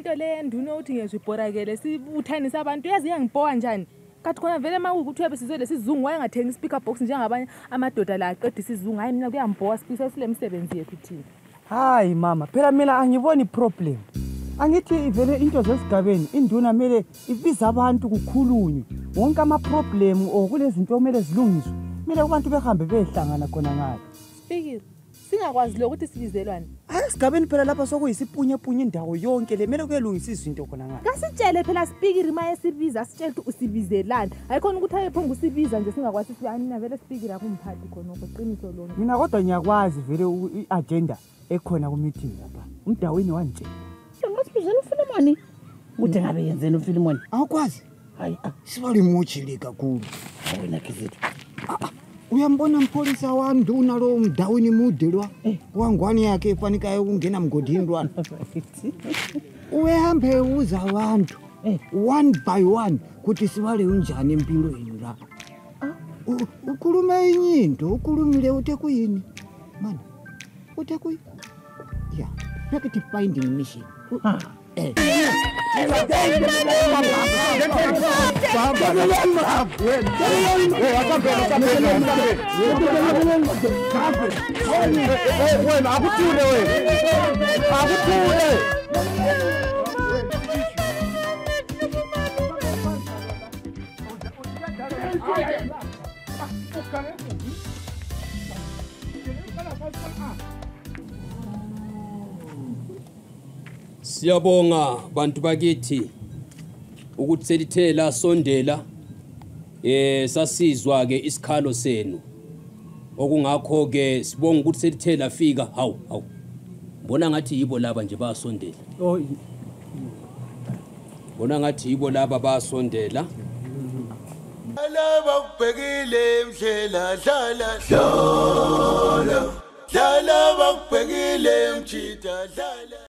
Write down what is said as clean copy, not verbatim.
into le enduna uthi ngezibhorakele sibuthanisa abantu yazi yangiboka njani kathi khona vele mawukuthi uyabe sizwe lesizungu wayengathengi speaker box njengabanye amadoda la aqeda isizungu hayi mina kuyamboka sipisa sile msebenzi yethu thina. Hayi mama phela mina angiboni problem. Angithi vele into zesigabeni induna mele ibiza abantu kukhulunywe wonke ama problem okulezinto omele zilungiswe mele abantu behambe behlangana khona ngayo. Speaker singakwazi lokuthi sibizelwane. Asigabeni phela lapha sokuyisipunye punye indawo yonke le mele kuyelungisa izinto khona ngayo. Kasitshele phela Speaker maye sibiza sitshele ukuthi usibizelane. Hayikhona ukuthi ayephonga usibiza nje singakwazi sibani vele Speaker akumphathi khona oqiniso lona. Mina kodwa ngiyakwazi vele iagenda ekhona ku meeting lapha. Umdawini wanje. Ngasibizela uFilimoni. Uthi ngabe yenzeni uFilimoni? Awukwazi? Hayi sibali mochile kakhulu. wena Kizito. Uyambona mpholisa wanduna lo mdawini mudelwa wangwani yakhe efanikayo ukungena mgodini lwana. Uhambe uza abantu one by one kuthi sibale unjani impilo yenu la. Ukhuluma inyinto ukhulumile uthe kuyini man uthe kuyi yeah negative finding mission Siyabonga bantu bakithi ukuthi selithela sondela sasizwa ke isikhalo senu okungakho ke sibonga ukuthi selithela fika hawu mbona ngathi yibo laba nje basondela mbona ngathi yibo laba basondela alaba kubhekile emhlela dlala bakubhekile emchitha dlala